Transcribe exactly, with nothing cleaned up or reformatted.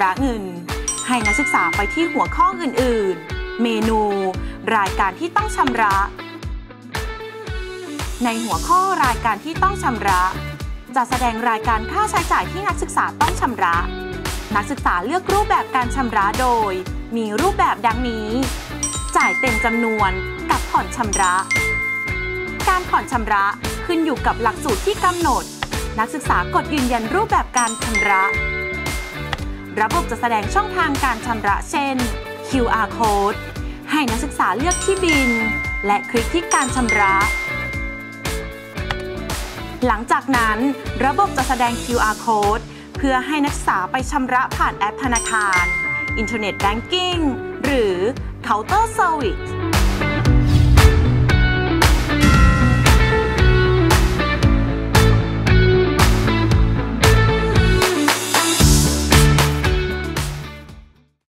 ระเงินให้นักศึกษาไปที่หัวข้ออื่นๆเมนูรายการที่ต้องชำระในหัวข้อรายการที่ต้องชำระจะแสดงรายการค่าใช้จ่ายที่นักศึกษาต้องชำระนักศึกษาเลือกรูปแบบการชำระโดยมีรูปแบบดังนี้จ่ายเต็มจำนวนกับผ่อนชำระการผ่อนชำระขึ้นอยู่กับหลักสูตรที่กำหนดนักศึกษากดยืนยันรูปแบบการชำระระบบจะแสดงช่องทางการชำระเช่น คิว อาร์ Code ให้นักศึกษาเลือกที่บิลและคลิกที่การชำระหลังจากนั้นระบบจะแสดง คิว อาร์ Code เพื่อให้นักศึกษาไปชำระผ่านแอปธนาคาร Internet Banking หรือ Counter Service